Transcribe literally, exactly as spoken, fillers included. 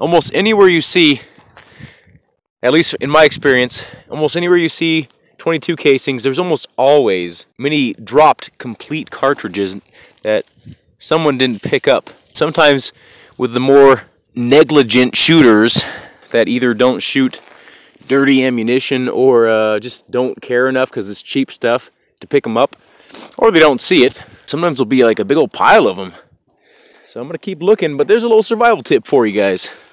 almost anywhere you see, at least in my experience, almost anywhere you see twenty-two casings, there's almost always many dropped complete cartridges that someone didn't pick up. Sometimes with the more negligent shooters that either don't shoot dirty ammunition or uh, just don't care enough because it's cheap stuff to pick them up, or they don't see it. Sometimes there'll be like a big old pile of them. So I'm gonna keep looking, but there's a little survival tip for you guys.